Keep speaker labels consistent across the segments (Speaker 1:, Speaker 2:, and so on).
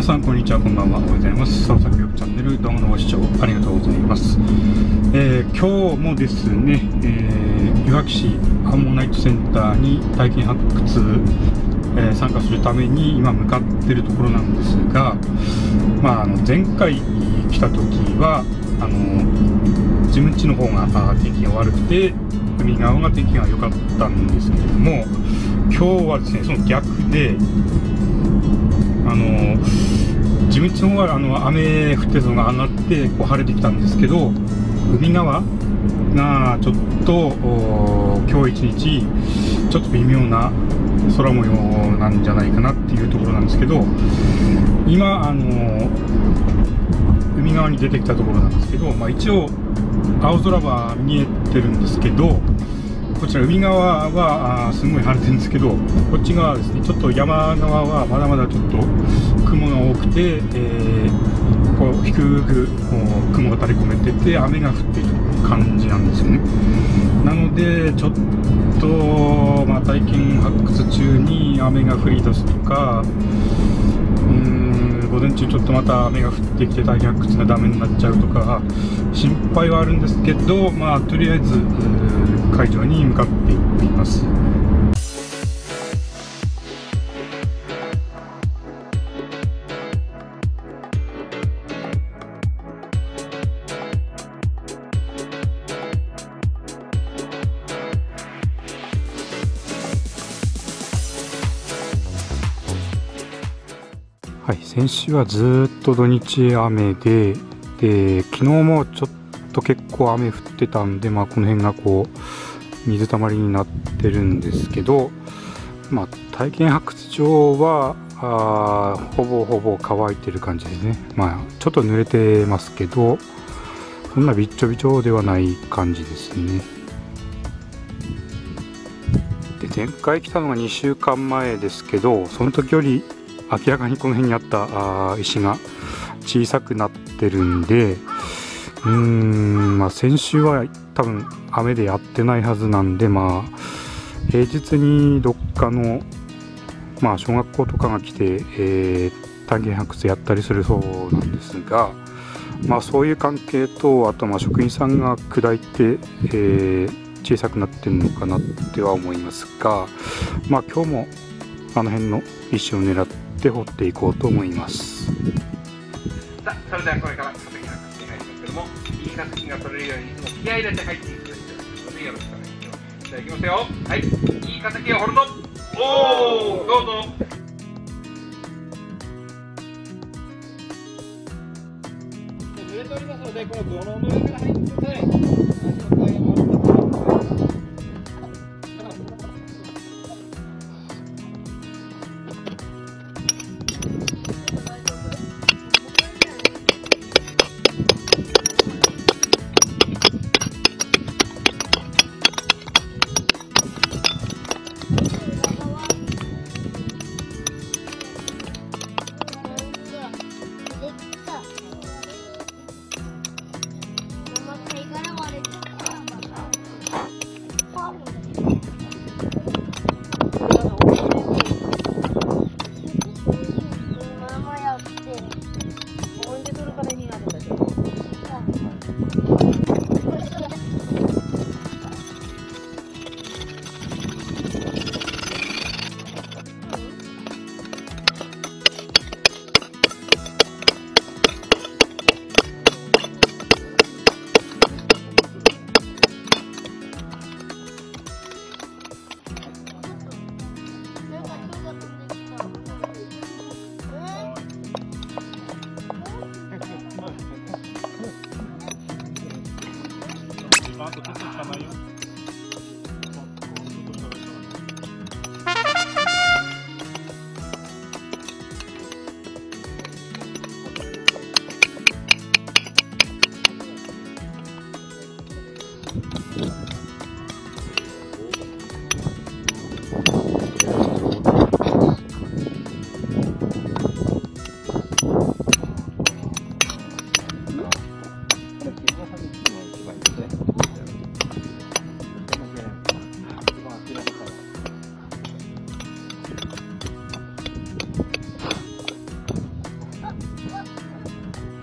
Speaker 1: さんこんにちは、こんばんは、おはようございます。創作力チャンネル動画のご視聴ありがとうございます。今日もですね、いわき市アンモナイトセンターに体験発掘、参加するために今向かっているところなんですが、前回来た時は自分家の方が天気が悪くて海側が天気が良かったんですけれども、今日はですねその逆で自分家の方は雨降ってたのが上がってこう晴れてきたんですけど、海側がちょっと今日一日ちょっと微妙な空模様なんじゃないかなっていうところなんですけど、今海側に出てきたところなんですけど、一応青空は見えてるんですけど、こちら海側はすごい晴れてるんですけど、こっち側はですねちょっと山側はまだまだちょっと雲が多くて、こう低く雲が垂れ込めてて雨が降っている感じなんですよね。なのでちょっと、体験発掘中に雨が降り出すとか、午前中ちょっとまた雨が降ってきて体験発掘がダメになっちゃうとか心配はあるんですけど、とりあえず会場に向かっていっています。はい、先週はずっと土日雨で、昨日もちょっと結構雨降ってたんで、この辺がこう水たまりになってるんですけど、体験発掘場はほぼ乾いてる感じですね。ちょっと濡れてますけど、そんなびっちょびちょではない感じですね。で、前回来たのが2週間前ですけど、その時より明らかにこの辺にあった石が小さくなってるんで、先週は多分雨でやってないはずなんで、平日にどっかの、小学校とかが来て、体験発掘やったりするそうなんですが、そういう関係と、あと職員さんが砕いて、小さくなってるのかなっては思いますが、今日もあの辺の石を狙って掘っていこうと思います。
Speaker 2: さあ、それではこれから化石が発見がありますけども、いい化石が取れるようにいつも気合い入れて入っていくというのでよろしくお願いします。じゃあいきますよ。はい、いい化石を掘ると、おお、どうぞ。濡れておりますので、この土の上から入ってください。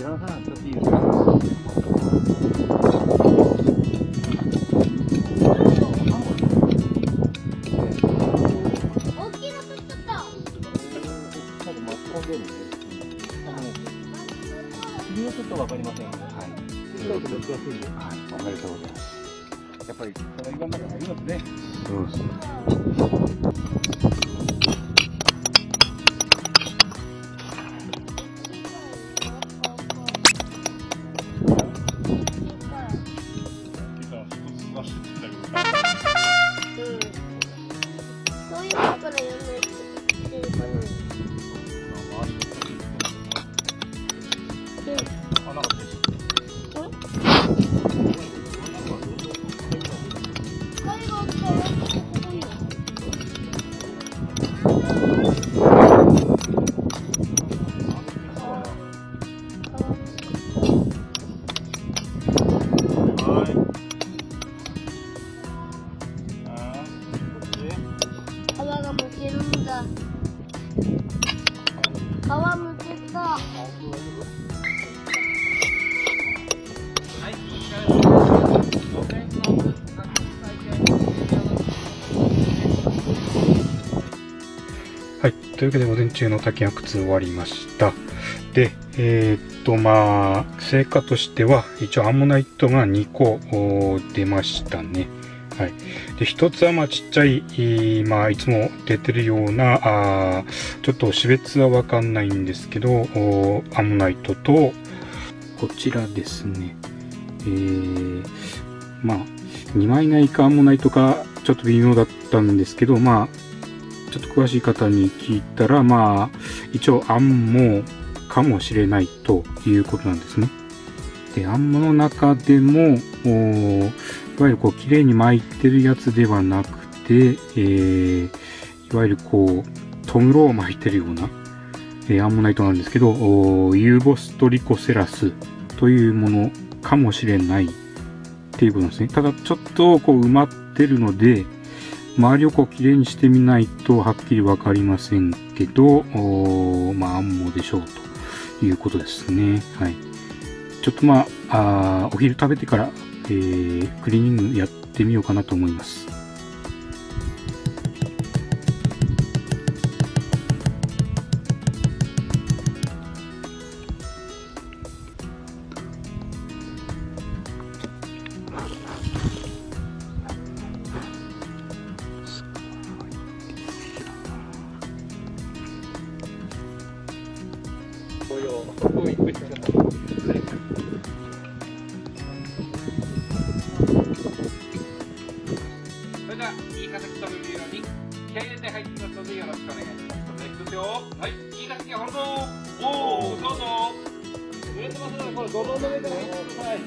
Speaker 3: ちらの花ちょっといいですか？
Speaker 4: 大きいの取っちゃった。
Speaker 3: なんか巻き込んでるんで、次はちょっとわかりませんね。はい。意外と難しいんで。はい。おめでとうございます。やっぱりその岩の中にありますね。
Speaker 1: そうですね。
Speaker 4: そういうのからやんないといけない。皮がむけるんだ。皮むけた。
Speaker 1: はい、というわけで午前中の滝発掘終わりました。で、まあ成果としては一応アンモナイトが2個出ましたね。はい、で一つはまあちっちゃい、まあ、いつも出てるようなちょっと種別は分かんないんですけどアンモナイトとこちらですね、まあ2枚ないかアンモナイトかちょっと微妙だったんですけど、まあちょっと詳しい方に聞いたら、まあ一応アンモかもしれないということなんですね。でアンモの中でもいわゆるこう綺麗に巻いてるやつではなくて、いわゆるこうトムロを巻いてるような、アンモナイトなんですけど、ユーボストリコセラスというものかもしれないっていうことなんですね。ただちょっとこう埋まってるので周りをこう綺麗にしてみないとはっきり分かりませんけど、まあアンモでしょうということですね。はい。ちょっとまあ、お昼食べてからクリーニングやってみようかなと思います。
Speaker 2: それではいい形取れるように気合い入れて入ってきますのでよろしくお願いします。それではいきますよ。はい、いい形が掘るぞ。おお、どうぞ。濡れてますのでこれ土の上で入ってください。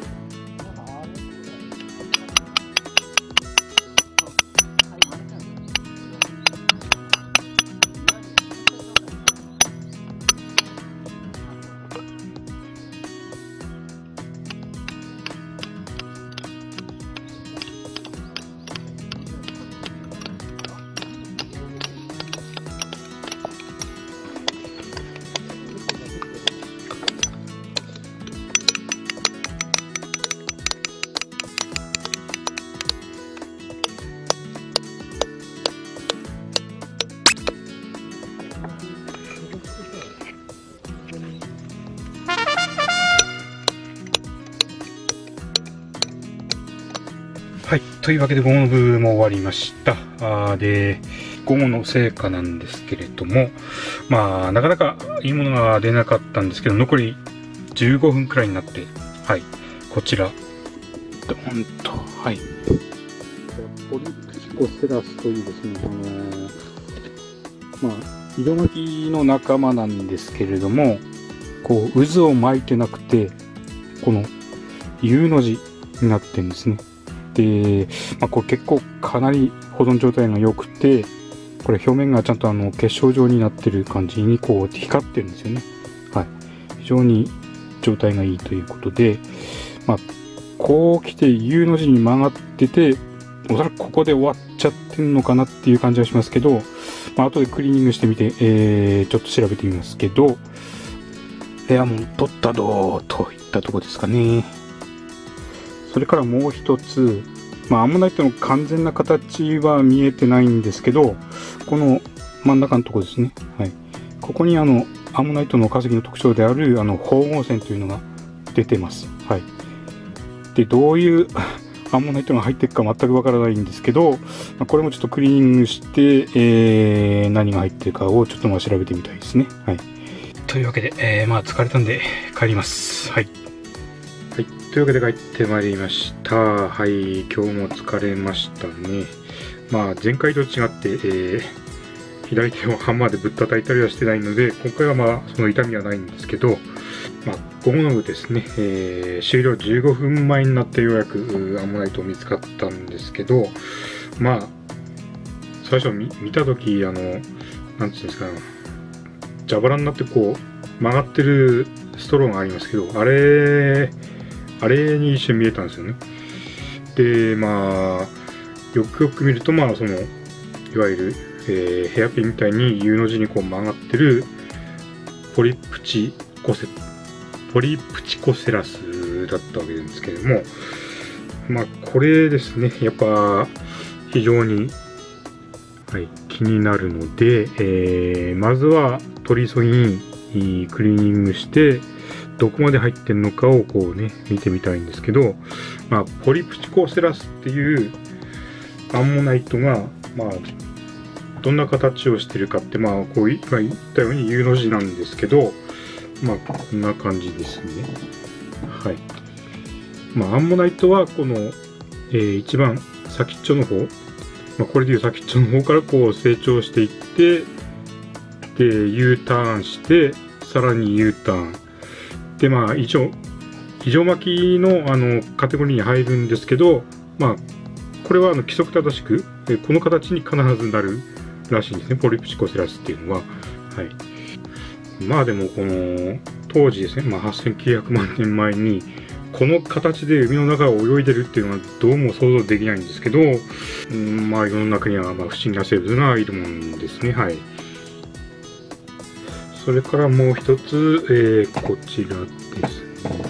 Speaker 1: はい。というわけで午後の部も終わりました。で、午後の成果なんですけれども、まあ、なかなかいいものが出なかったんですけど、残り15分くらいになって、はい。こちら、ドーンと、はい。ポリプティコセラスというですね、まあ、色巻きの仲間なんですけれども、こう、渦を巻いてなくて、この U の字になってるんですね。で、まあ、これ結構かなり保存状態が良くて、これ表面がちゃんと結晶状になってる感じにこう光ってるんですよね。はい。非常に状態がいいということで、まあ、こう来て U の字に曲がってて、おそらくここで終わっちゃってるのかなっていう感じはしますけど、まあ、後でクリーニングしてみて、ちょっと調べてみますけど、 レアモン取ったどといったところですかね。それからもう一つ、アンモナイトの完全な形は見えてないんですけど、この真ん中のところですね。はい。ここにアンモナイトの化石の特徴である縫合線というのが出てます。はい。で、どういうアンモナイトが入っていくか全くわからないんですけど、これもちょっとクリーニングして、何が入ってるかをちょっと調べてみたいですね。はい。というわけで、疲れたんで帰ります。はい。はい。というわけで帰ってまいりました。はい。今日も疲れましたね。前回と違って、左手をハンマーでぶったたいたりはしてないので、今回はその痛みはないんですけど、午後の部ですね、終了15分前になってようやくアンモナイト見つかったんですけど、最初見たとき、なんていうんですかね、蛇腹になってこう、曲がってるストローがありますけど、あれに一瞬見えたんですよね。で、よくよく見ると、いわゆる、ヘアピンみたいに U の字にこう曲がってるポリプチコセラスだったわけですけれども、これですね、やっぱ非常に、気になるので、まずは取り急ぎにクリーニングしてどこまで入ってるのかをこうね見てみたいんですけど、ポリプチコセラスっていうアンモナイトがどんな形をしてるかって、こう言ったように U の字なんですけど、こんな感じですね。はい。アンモナイトはこの、一番先っちょの方、これでいう先っちょの方からこう成長していって、で、U ターンして、さらに U ターン。で、異常巻きのカテゴリーに入るんですけど、これは規則正しく、この形に必ずなるらしいんですね、ポリプチコセラスっていうのは。はい。でもこの当時ですね、8900万年前にこの形で海の中を泳いでるっていうのはどうも想像できないんですけど、世の中には不思議な生物がいるもんですね。はい。それからもう一つ、こちらですね。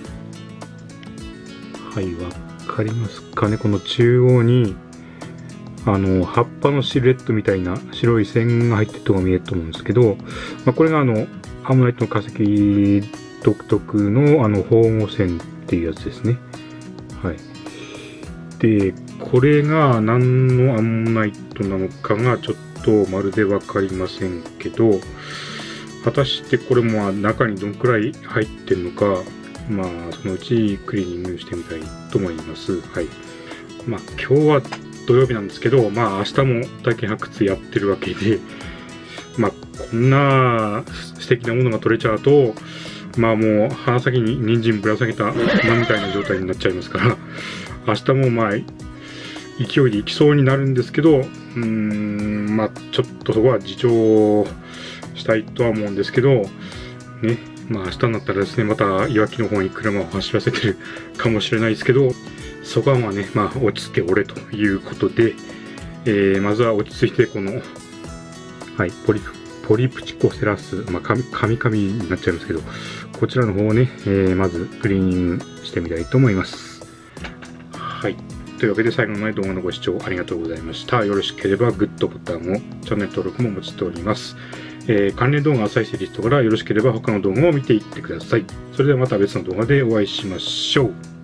Speaker 1: はい、わかりますかね。この中央に葉っぱのシルエットみたいな白い線が入ってるとこが見えると思うんですけど、これがアンモナイトの化石独特の縫合線っていうやつですね。はい。で、これが何のアンモナイトなのかがちょっとまるでわかりませんけど、果たしてこれも中にどんくらい入ってるのか、そのうちクリーニングしてみたいと思います。はい。今日は土曜日なんですけど、明日も体験発掘やってるわけで、こんな素敵なものが取れちゃうと、もう鼻先に人参ぶら下げた馬みたいな状態になっちゃいますから、明日も勢いでいきそうになるんですけど、ちょっとそこは自重したいとは思うんですけど、ね、明日になったらですね、またいわきの方に車を走らせてるかもしれないですけど、そこは落ち着け俺ということで、まずは落ち着いてこの、ポリプチコセラス、カミカミになっちゃいますけど、こちらの方をね、まずクリーニングしてみたいと思います。はい。というわけで最後まで動画のご視聴ありがとうございました。よろしければグッドボタンを、チャンネル登録もお待ちしております。関連動画再生リストからよろしければ他の動画を見ていってください。それではまた別の動画でお会いしましょう。